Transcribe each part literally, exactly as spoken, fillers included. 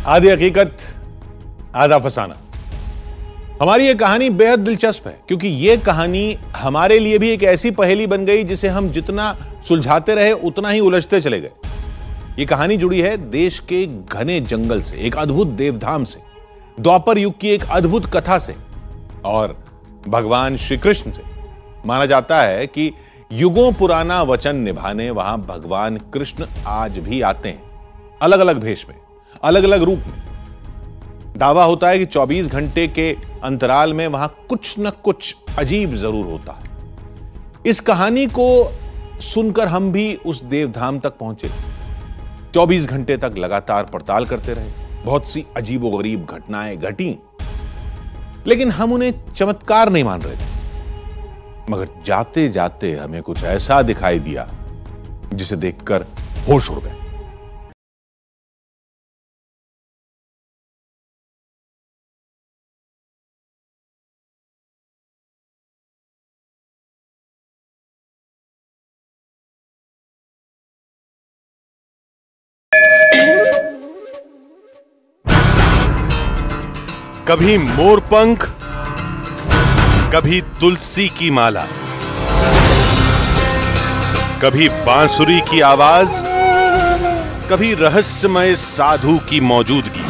आधी हकीकत आधा फसाना। हमारी यह कहानी बेहद दिलचस्प है क्योंकि यह कहानी हमारे लिए भी एक ऐसी पहेली बन गई जिसे हम जितना सुलझाते रहे उतना ही उलझते चले गए। यह कहानी जुड़ी है देश के घने जंगल से, एक अद्भुत देवधाम से, द्वापर युग की एक अद्भुत कथा से और भगवान श्री कृष्ण से। माना जाता है कि युगों पुराना वचन निभाने वहां भगवान कृष्ण आज भी आते हैं, अलग अलग भेष में, अलग अलग रूप में। दावा होता है कि चौबीस घंटे के अंतराल में वहां कुछ न कुछ अजीब जरूर होता है। इस कहानी को सुनकर हम भी उस देवधाम तक पहुंचे। चौबीस घंटे तक लगातार पड़ताल करते रहे। बहुत सी अजीबोगरीब घटनाएं घटी, लेकिन हम उन्हें चमत्कार नहीं मान रहे थे। मगर जाते जाते हमें कुछ ऐसा दिखाई दिया जिसे देखकर होश उड़ गए। कभी मोरपंख, कभी तुलसी की माला, कभी बांसुरी की आवाज, कभी रहस्यमय साधु की मौजूदगी।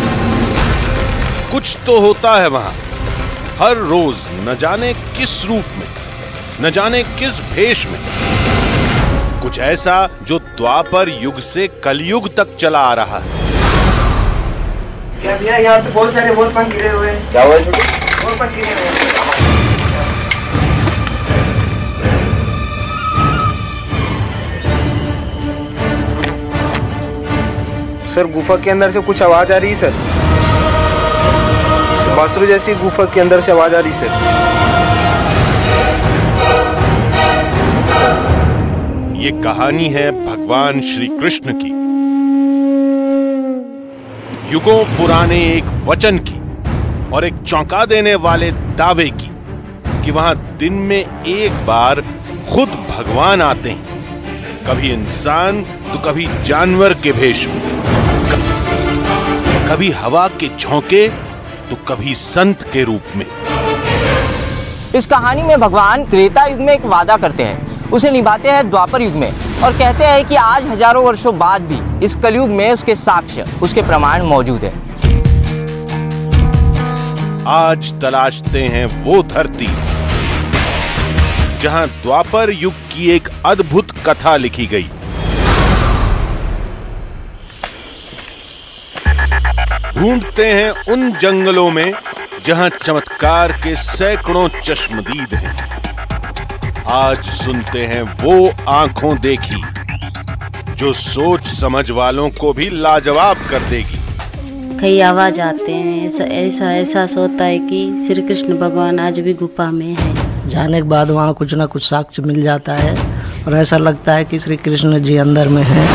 कुछ तो होता है वहां हर रोज, न जाने किस रूप में, न जाने किस भेष में। कुछ ऐसा जो द्वापर युग से कलयुग तक चला आ रहा है। क्या भैया, यहाँ पे बहुत सारे मोरपंख गिरे हुए हैं। क्या हुआ? मोरपंख गिरे हुए हैं। सर, गुफा के अंदर से कुछ आवाज आ रही है सर। बांसुरी जैसी गुफा के अंदर से आवाज आ रही है सर। ये कहानी है भगवान श्री कृष्ण की, युगों पुराने एक वचन की और एक चौंका देने वाले दावे की कि वहां दिन में एक बार खुद भगवान आते हैं, कभी इंसान तो कभी जानवर के भेष में, कभी हवा के झोंके तो कभी संत के रूप में। इस कहानी में भगवान त्रेता युग में एक वादा करते हैं, उसे निभाते हैं द्वापर युग में और कहते हैं कि आज हजारों वर्षों बाद भी इस कलयुग में उसके साक्ष्य, उसके प्रमाण मौजूद है। आज तलाशते हैं वो धरती जहां द्वापर युग की एक अद्भुत कथा लिखी गई। ढूंढते हैं उन जंगलों में जहां चमत्कार के सैकड़ों चश्मदीद हैं। आज सुनते हैं वो आंखों देखी जो सोच समझ वालों को भी लाजवाब कर देगी। कई आवाज आते हैं, ऐसा ऐसा एहसास होता है कि श्री कृष्ण भगवान आज भी गुफा में है। जाने के बाद वहाँ कुछ ना कुछ साक्ष्य मिल जाता है और ऐसा लगता है कि श्री कृष्ण जी अंदर में हैं।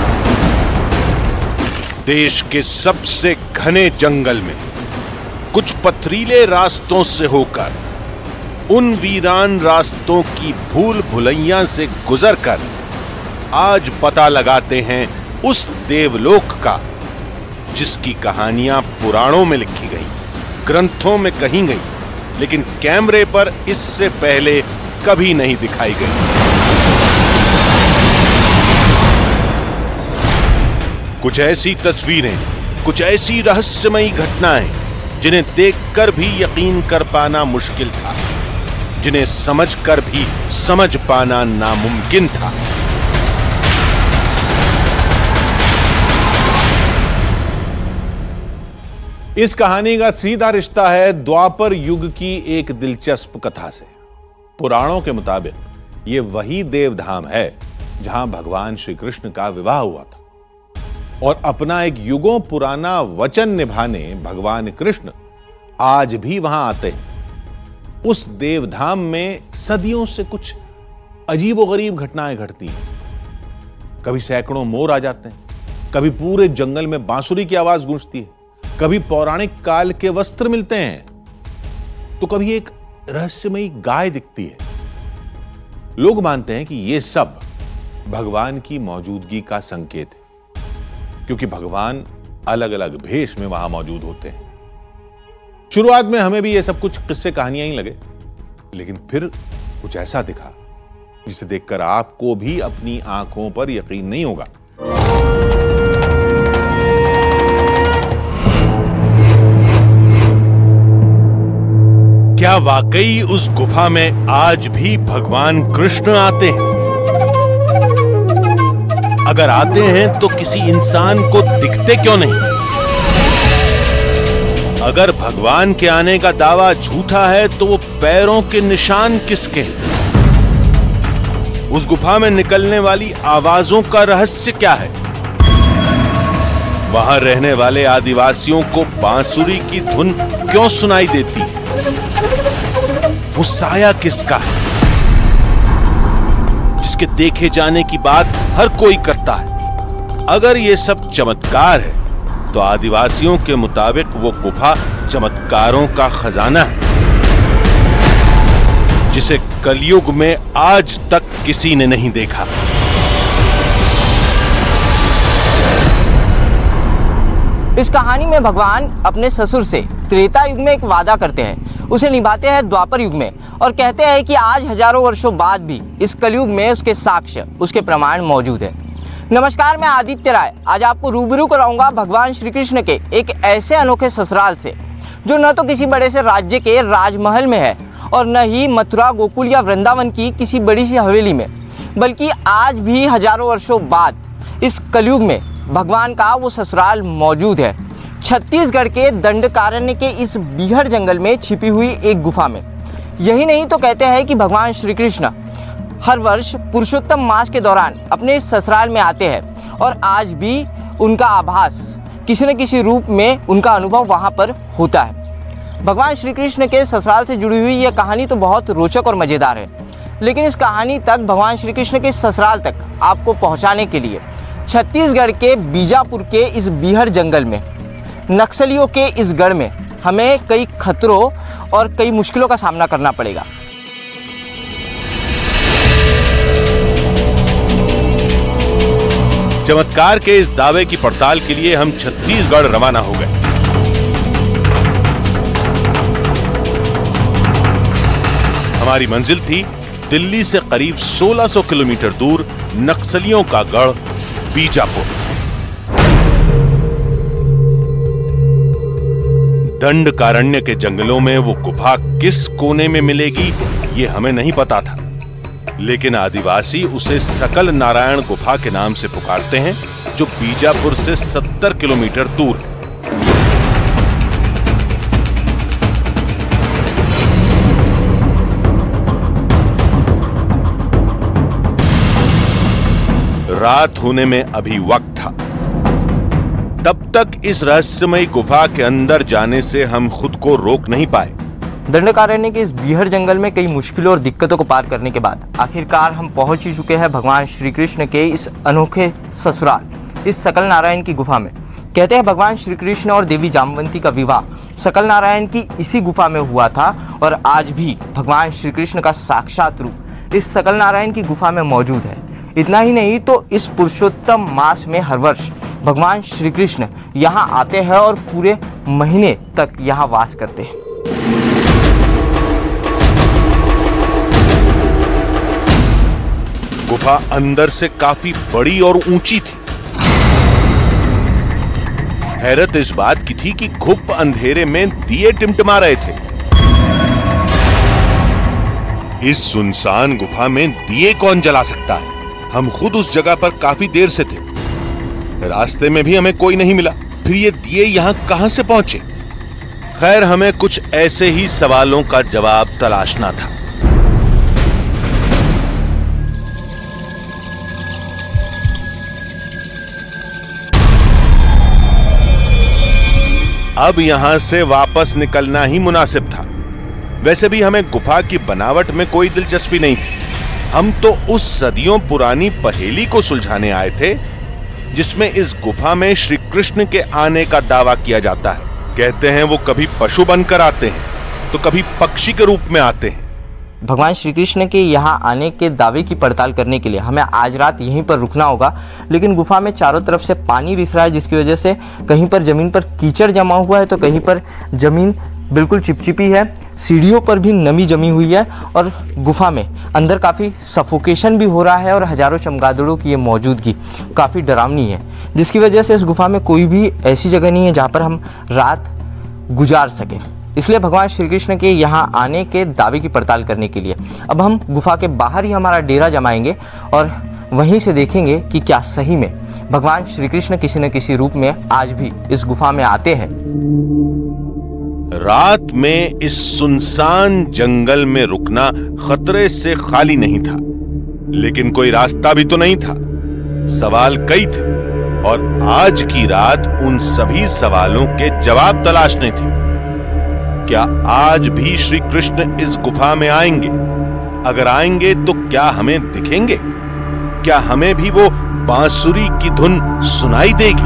देश के सबसे घने जंगल में कुछ पथरीले रास्तों से होकर, उन वीरान रास्तों की भूल भुलैया से गुजरकर आज पता लगाते हैं उस देवलोक का जिसकी कहानियां पुराणों में लिखी गई, ग्रंथों में कही गई, लेकिन कैमरे पर इससे पहले कभी नहीं दिखाई गई। कुछ ऐसी तस्वीरें, कुछ ऐसी रहस्यमयी घटनाएं जिन्हें देखकर भी यकीन कर पाना मुश्किल था, जिन्हें समझकर भी समझ पाना नामुमकिन था। इस कहानी का सीधा रिश्ता है द्वापर युग की एक दिलचस्प कथा से। पुराणों के मुताबिक यह वही देवधाम है जहां भगवान श्री कृष्ण का विवाह हुआ था और अपना एक युगों पुराना वचन निभाने भगवान कृष्ण आज भी वहां आते हैं। उस देवधाम में सदियों से कुछ अजीबोगरीब घटनाएं घटती हैं। कभी सैकड़ों मोर आ जाते हैं, कभी पूरे जंगल में बांसुरी की आवाज गूंजती है, कभी पौराणिक काल के वस्त्र मिलते हैं, तो कभी एक रहस्यमयी गाय दिखती है। लोग मानते हैं कि यह सब भगवान की मौजूदगी का संकेत है, क्योंकि भगवान अलग अलग भेष में वहां मौजूद होते हैं। शुरुआत में हमें भी ये सब कुछ किस्से कहानियां ही लगे, लेकिन फिर कुछ ऐसा दिखा जिसे देखकर आपको भी अपनी आंखों पर यकीन नहीं होगा। क्या वाकई उस गुफा में आज भी भगवान कृष्ण आते हैं? अगर आते हैं तो किसी इंसान को दिखते क्यों नहीं? अगर भगवान के आने का दावा झूठा है तो वो पैरों के निशान किसके हैं? उस गुफा में निकलने वाली आवाजों का रहस्य क्या है? वहां रहने वाले आदिवासियों को बांसुरी की धुन क्यों सुनाई देती है? वो साया किसका है जिसके देखे जाने की बात हर कोई करता है? अगर ये सब चमत्कार है तो आदिवासियों के मुताबिक वो गुफा चमत्कारों का खजाना है जिसे कलयुग में आज तक किसी ने नहीं देखा। इस कहानी में भगवान अपने ससुर से त्रेता युग में एक वादा करते हैं, उसे निभाते हैं द्वापर युग में और कहते हैं कि आज हजारों वर्षों बाद भी इस कलयुग में उसके साक्ष्य, उसके प्रमाण मौजूद है। नमस्कार, मैं आदित्य राय आज आपको रूबरू कराऊंगा भगवान श्री कृष्ण के एक ऐसे अनोखे ससुराल से जो न तो किसी बड़े से राज्य के राजमहल में है और न ही मथुरा, गोकुल या वृंदावन की किसी बड़ी सी हवेली में, बल्कि आज भी हजारों वर्षों बाद इस कलयुग में भगवान का वो ससुराल मौजूद है। छत्तीसगढ़ के दंडकारण्य के इस बीहड़ जंगल में छिपी हुई एक गुफा में। यही नहीं तो कहते हैं कि भगवान श्री कृष्ण हर वर्ष पुरुषोत्तम मास के दौरान अपने इस ससुराल में आते हैं और आज भी उनका आभास, किसी न किसी रूप में उनका अनुभव वहाँ पर होता है। भगवान श्री कृष्ण के ससुराल से जुड़ी हुई यह कहानी तो बहुत रोचक और मज़ेदार है, लेकिन इस कहानी तक, भगवान श्री कृष्ण के ससुराल तक आपको पहुँचाने के लिए छत्तीसगढ़ के बीजापुर के इस बीहड़ जंगल में, नक्सलियों के इस गढ़ में हमें कई खतरों और कई मुश्किलों का सामना करना पड़ेगा। चमत्कार के इस दावे की पड़ताल के लिए हम छत्तीसगढ़ रवाना हो गए। हमारी मंजिल थी दिल्ली से करीब सोलह सौ किलोमीटर दूर नक्सलियों का गढ़ बीजापुर। दंडकारण्य के जंगलों में वो गुफा किस कोने में मिलेगी ये हमें नहीं पता था, लेकिन आदिवासी उसे सकल नारायण गुफा के नाम से पुकारते हैं, जो बीजापुर से सत्तर किलोमीटर दूर है। रात होने में अभी वक्त था। तब तक इस रहस्यमयी गुफा के अंदर जाने से हम खुद को रोक नहीं पाए। दंडकारण्य के इस बीहड़ जंगल में कई मुश्किलों और दिक्कतों को पार करने के बाद आखिरकार हम पहुंच ही चुके हैं भगवान श्री कृष्ण के इस अनोखे ससुराल, इस सकल नारायण की गुफा में। कहते हैं भगवान श्री कृष्ण और देवी जामवंती का विवाह सकल नारायण की इसी गुफा में हुआ था और आज भी भगवान श्री कृष्ण का साक्षात रूप इस सकल नारायण की गुफा में मौजूद है। इतना ही नहीं तो इस पुरुषोत्तम मास में हर वर्ष भगवान श्री कृष्ण यहाँ आते हैं और पूरे महीने तक यहाँ वास करते हैं। गुफा अंदर से काफी बड़ी और ऊंची थी। हैरत इस बात की थी कि घुप अंधेरे में दिए टिमटिमा रहे थे। इस सुनसान गुफा में दिए कौन जला सकता है? हम खुद उस जगह पर काफी देर से थे। रास्ते में भी हमें कोई नहीं मिला, फिर ये दिए यहां कहां से पहुंचे? खैर, हमें कुछ ऐसे ही सवालों का जवाब तलाशना था। अब यहां से वापस निकलना ही मुनासिब था। वैसे भी हमें गुफा की बनावट में कोई दिलचस्पी नहीं थी। हम तो उस सदियों पुरानी पहेली को सुलझाने आए थे जिसमें इस गुफा में श्री कृष्ण के आने का दावा किया जाता है। कहते हैं वो कभी पशु बनकर आते हैं तो कभी पक्षी के रूप में आते हैं, भगवान श्री कृष्ण के यहाँ आने के दावे की पड़ताल करने के लिए हमें आज रात यहीं पर रुकना होगा। लेकिन गुफा में चारों तरफ से पानी रिस रहा है, जिसकी वजह से कहीं पर ज़मीन पर कीचड़ जमा हुआ है तो कहीं पर ज़मीन बिल्कुल चिपचिपी है, सीढ़ियों पर भी नमी जमी हुई है और गुफा में अंदर काफ़ी सफोकेशन भी हो रहा है और हज़ारों चमगादड़ों की ये मौजूदगी काफ़ी डरावनी है, जिसकी वजह से इस गुफा में कोई भी ऐसी जगह नहीं है जहाँ पर हम रात गुजार सकें। इसलिए भगवान श्री कृष्ण के यहाँ आने के दावे की पड़ताल करने के लिए अब हम गुफा के बाहर ही हमारा डेरा जमाएंगे और वहीं से देखेंगे कि क्या सही में भगवान श्री कृष्ण किसी न किसी रूप में आज भी इस गुफा में आते हैं। रात में इस सुनसान जंगल में रुकना खतरे से खाली नहीं था, लेकिन कोई रास्ता भी तो नहीं था। सवाल कई थे और आज की रात उन सभी सवालों के जवाब तलाशने थे। क्या आज भी श्री कृष्ण इस गुफा में आएंगे? अगर आएंगे तो क्या हमें दिखेंगे? क्या हमें भी वो बांसुरी की धुन सुनाई देगी?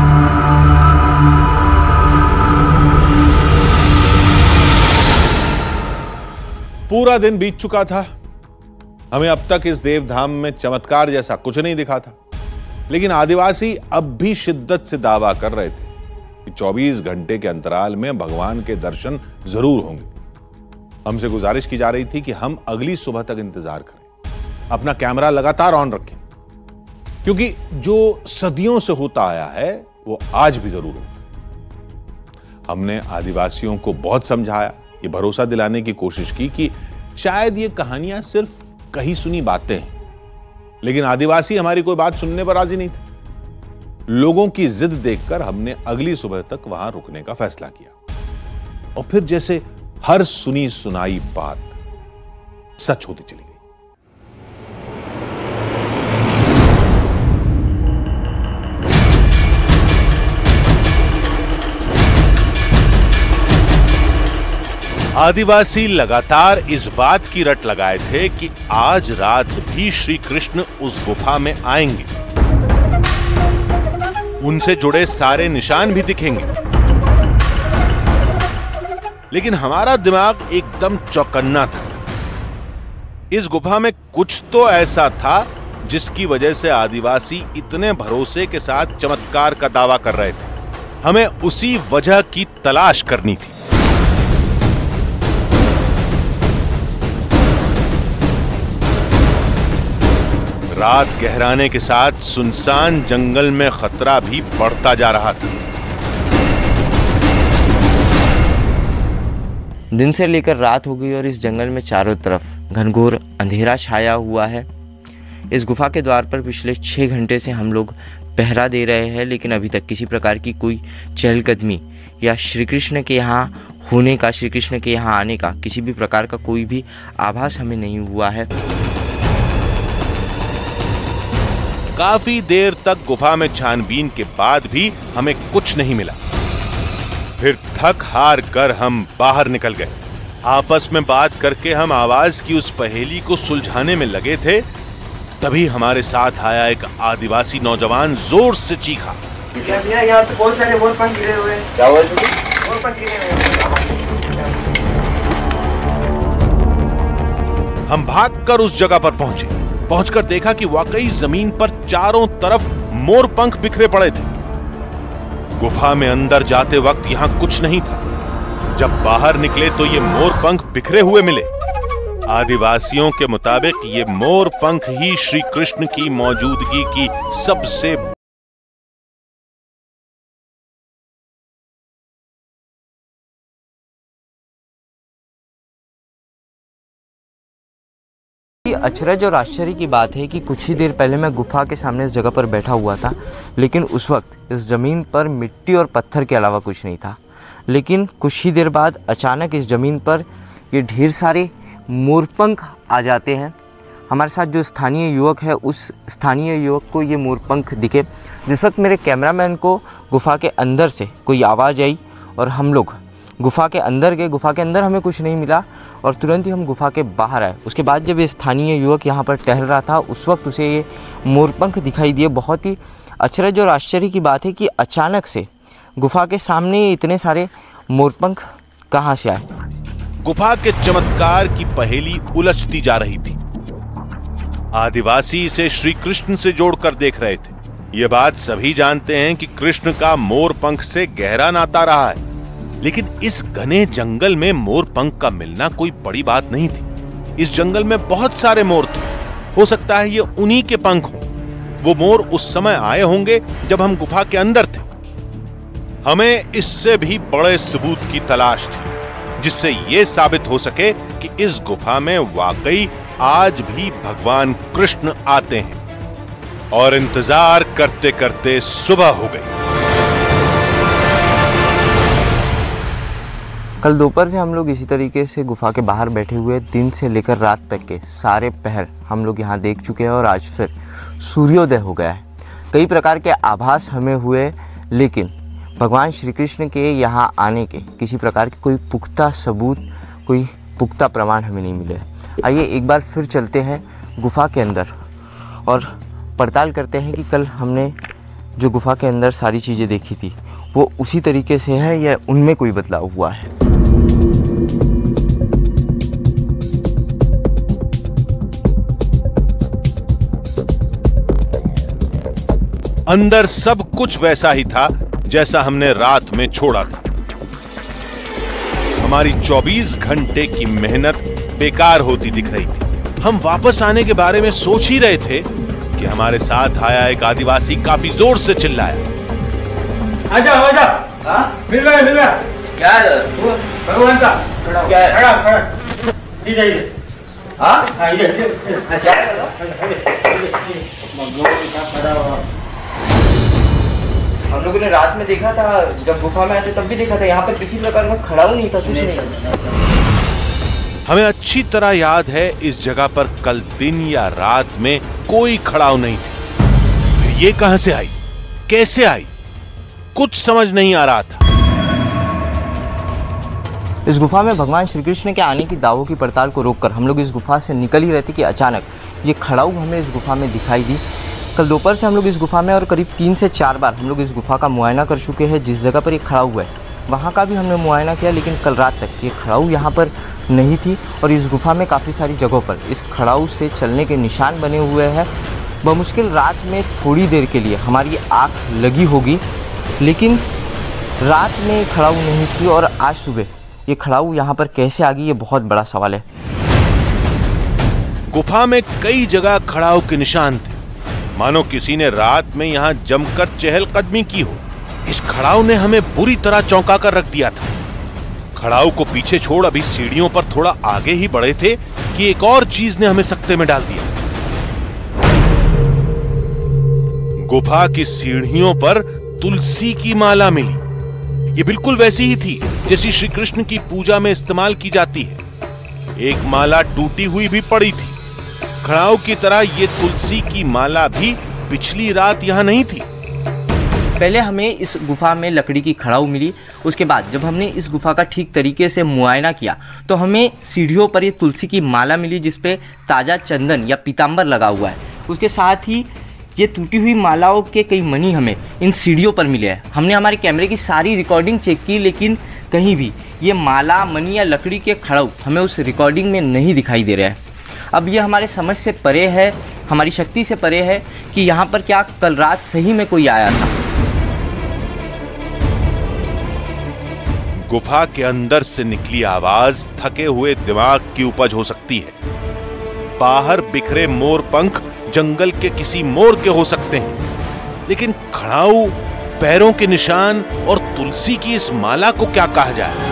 पूरा दिन बीत चुका था। हमें अब तक इस देवधाम में चमत्कार जैसा कुछ नहीं दिखा था, लेकिन आदिवासी अब भी शिद्दत से दावा कर रहे थे कि चौबीस घंटे के अंतराल में भगवान के दर्शन जरूर होंगे। हमसे गुजारिश की जा रही थी कि हम अगली सुबह तक इंतजार करें, अपना कैमरा लगातार ऑन रखें, क्योंकि जो सदियों से होता आया है वो आज भी जरूर होगा। हमने आदिवासियों को बहुत समझाया, ये भरोसा दिलाने की कोशिश की कि शायद ये कहानियां सिर्फ कही सुनी बातें हैं, लेकिन आदिवासी हमारी कोई बात सुनने पर राजी नहीं थे। लोगों की जिद देखकर हमने अगली सुबह तक वहां रुकने का फैसला किया और फिर जैसे हर सुनी सुनाई बात सच होती चली गई। आदिवासी लगातार इस बात की रट लगाए थे कि आज रात भी श्री कृष्ण उस गुफा में आएंगे, उनसे जुड़े सारे निशान भी दिखेंगे। लेकिन हमारा दिमाग एकदम चौकन्ना था। इस गुफा में कुछ तो ऐसा था जिसकी वजह से आदिवासी इतने भरोसे के साथ चमत्कार का दावा कर रहे थे। हमें उसी वजह की तलाश करनी थी। रात गहराने के साथ सुनसान जंगल में खतरा भी बढ़ता जा रहा था। दिन से लेकर रात हो गई और इस जंगल में चारों तरफ घनघोर अंधेरा छाया हुआ है। इस गुफा के द्वार पर पिछले छः घंटे से हम लोग पहरा दे रहे हैं, लेकिन अभी तक किसी प्रकार की कोई चहलकदमी या श्री कृष्ण के यहाँ होने का, श्री कृष्ण के यहाँ आने का किसी भी प्रकार का कोई भी आभास हमें नहीं हुआ है। काफी देर तक गुफा में छानबीन के बाद भी हमें कुछ नहीं मिला। फिर थक हार कर हम बाहर निकल गए। आपस में बात करके हम आवाज की उस पहेली को सुलझाने में लगे थे, तभी हमारे साथ आया एक आदिवासी नौजवान जोर से चीखा। क्या भैया यहाँ पे बहुत सारे मोर पंख गिरे हुए हैं। क्या हुआ? मोर पंख गिरे हुए हैं। हम भागकर उस जगह पर पहुंचे। पहुंचकर देखा कि वाकई जमीन पर चारों तरफ मोर पंख बिखरे पड़े थे। गुफा में अंदर जाते वक्त यहां कुछ नहीं था। जब बाहर निकले तो ये मोर पंख बिखरे हुए मिले। आदिवासियों के मुताबिक ये मोर पंख ही श्री कृष्ण की मौजूदगी की सबसे अचरज और आश्चर्य की बात है कि कुछ ही देर पहले मैं गुफा के सामने इस जगह पर बैठा हुआ था, लेकिन उस वक्त इस ज़मीन पर मिट्टी और पत्थर के अलावा कुछ नहीं था। लेकिन कुछ ही देर बाद अचानक इस ज़मीन पर ये ढेर सारे मोरपंख आ जाते हैं। हमारे साथ जो स्थानीय युवक है, उस स्थानीय युवक को ये मोरपंख दिखे। जिस वक्त मेरे कैमरामैन को गुफा के अंदर से कोई आवाज़ आई और हम लोग गुफा के अंदर गए। गुफा के अंदर हमें कुछ नहीं मिला और तुरंत ही हम गुफा के बाहर आए। उसके बाद जब ये स्थानीय युवक यहाँ पर टहल रहा था, उस वक्त उसे ये मोरपंख दिखाई दिए। बहुत ही अचरज और आश्चर्य की बात है कि अचानक से गुफा के सामने इतने सारे मोरपंख कहाँ से आए। गुफा के चमत्कार की पहेली उलझती जा रही थी। आदिवासी इसे श्री कृष्ण से जोड़कर देख रहे थे। यह बात सभी जानते हैं कि कृष्ण का मोर पंख से गहरा नाता रहा है, लेकिन इस घने जंगल में मोर पंख का मिलना कोई बड़ी बात नहीं थी। इस जंगल में बहुत सारे मोर थे, हो सकता है ये उन्हीं के पंख हों। वो मोर उस समय आए होंगे जब हम गुफा के अंदर थे। हमें इससे भी बड़े सबूत की तलाश थी, जिससे यह साबित हो सके कि इस गुफा में वाकई आज भी भगवान कृष्ण आते हैं। और इंतजार करते करते सुबह हो गई। कल दोपहर से हम लोग इसी तरीके से गुफा के बाहर बैठे हुए दिन से लेकर रात तक के सारे पहर हम लोग यहाँ देख चुके हैं और आज फिर सूर्योदय हो गया है। कई प्रकार के आभास हमें हुए, लेकिन भगवान श्री कृष्ण के यहाँ आने के किसी प्रकार के कोई पुख्ता सबूत, कोई पुख्ता प्रमाण हमें नहीं मिले। आइए एक बार फिर चलते हैं गुफा के अंदर और पड़ताल करते हैं कि कल हमने जो गुफा के अंदर सारी चीज़ें देखी थी वो उसी तरीके से है या उनमें कोई बदलाव हुआ है। अंदर सब कुछ वैसा ही था जैसा हमने रात में छोड़ा था। हमारी चौबीस घंटे की मेहनत बेकार होती दिख रही थी। हम वापस आने के बारे में सोच ही रहे थे कि हमारे साथ आया एक आदिवासी काफी जोर से चिल्लाया, आजा आजा, हाँ मिल गया मिल गया। क्या है भगवान का? क्या है? खड़ा खड़ा इधर इधर, हाँ हाँ इधर इधर। क्या है हम लोगों ने रात में देखा था, जब गुफा में आए थे तब भी देखा था। यहाँ पर किसी प्रकार का खड़ाऊ नहीं था, कुछ नहीं। हमें अच्छी तरह याद है इस जगह पर कल दिन या रात में कोई खड़ाऊ नहीं थी। फिर ये कहां से आई, कैसे आई, कुछ समझ नहीं आ रहा था। इस गुफा में भगवान श्री कृष्ण के आने की दावों की पड़ताल को रोककर हम लोग इस गुफा से निकल ही रहे थे कि अचानक ये खड़ाऊ हमें इस गुफा में दिखाई दी। कल दोपहर से हम लोग इस गुफा में और करीब तीन से चार बार हम लोग इस गुफा का मुआयना कर चुके हैं। जिस जगह पर ये खड़ाऊ है वहाँ का भी हमने मुआयना किया, लेकिन कल रात तक ये खड़ाऊ यहाँ पर नहीं थी। और इस गुफा में काफ़ी सारी जगहों पर इस खड़ाऊ से चलने के निशान बने हुए हैं। बमुश्किल रात में थोड़ी देर के लिए हमारी आँख लगी होगी, लेकिन रात में खड़ाऊ नहीं थी और आज सुबह ये खड़ाऊ यहाँ पर कैसे आ गई, ये बहुत बड़ा सवाल है। गुफा में कई जगह खड़ाऊ के निशान थे, मानो किसी ने रात में यहाँ जमकर चहलकदमी की हो। इस खड़ाऊ ने हमें बुरी तरह चौंका कर रख दिया था। खड़ाऊ को पीछे छोड़ अभी सीढ़ियों पर थोड़ा आगे ही बढ़े थे कि एक और चीज ने हमें सकते में डाल दिया। गुफा की सीढ़ियों पर तुलसी की माला मिली। ये बिल्कुल वैसी ही थी जैसी श्री कृष्ण की पूजा में इस्तेमाल की जाती है। एक माला टूटी हुई भी पड़ी थी। खड़ाऊ की तरह ये तुलसी की माला भी पिछली रात यहाँ नहीं थी। पहले हमें इस गुफा में लकड़ी की खड़ाऊ मिली, उसके बाद जब हमने इस गुफा का ठीक तरीके से मुआयना किया तो हमें सीढ़ियों पर ये तुलसी की माला मिली जिस पे ताज़ा चंदन या पीतांबर लगा हुआ है। उसके साथ ही ये टूटी हुई मालाओं के कई मणि हमें इन सीढ़ियों पर मिले हैं। हमने हमारे कैमरे की सारी रिकॉर्डिंग चेक की, लेकिन कहीं भी ये माला, मणि या लकड़ी के खड़ाऊ हमें उस रिकॉर्डिंग में नहीं दिखाई दे रहे हैं। अब ये हमारे समझ से परे है, हमारी शक्ति से परे है कि यहाँ पर क्या कल रात सही में कोई आया था। गुफा के अंदर से निकली आवाज थके हुए दिमाग की उपज हो सकती है। बाहर बिखरे मोर पंख जंगल के किसी मोर के हो सकते हैं, लेकिन खड़ाऊ, पैरों के निशान और तुलसी की इस माला को क्या कहा जाए।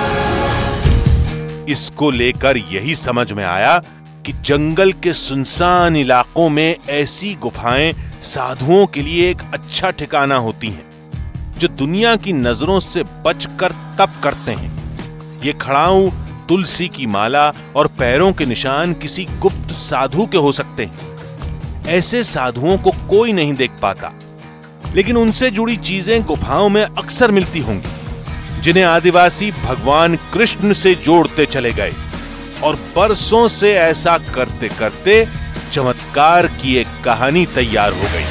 इसको लेकर यही समझ में आया कि जंगल के सुनसान इलाकों में ऐसी गुफाएं साधुओं के लिए एक अच्छा ठिकाना होती हैं, जो दुनिया की नजरों से बचकर तप करते हैं। ये खड़ाऊ, तुलसी की माला और पैरों के निशान किसी गुप्त साधु के हो सकते हैं। ऐसे साधुओं को कोई नहीं देख पाता, लेकिन उनसे जुड़ी चीजें गुफाओं में अक्सर मिलती होंगी, जिन्हें आदिवासी भगवान कृष्ण से जोड़ते चले गए। और बरसों से ऐसा करते करते चमत्कार की एक कहानी तैयार हो गई।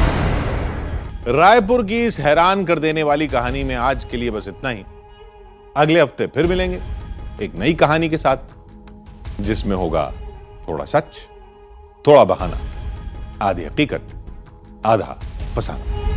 रायपुर की इस हैरान कर देने वाली कहानी में आज के लिए बस इतना ही। अगले हफ्ते फिर मिलेंगे एक नई कहानी के साथ, जिसमें होगा थोड़ा सच, थोड़ा बहाना, आधी हकीकत, आधा फसाना।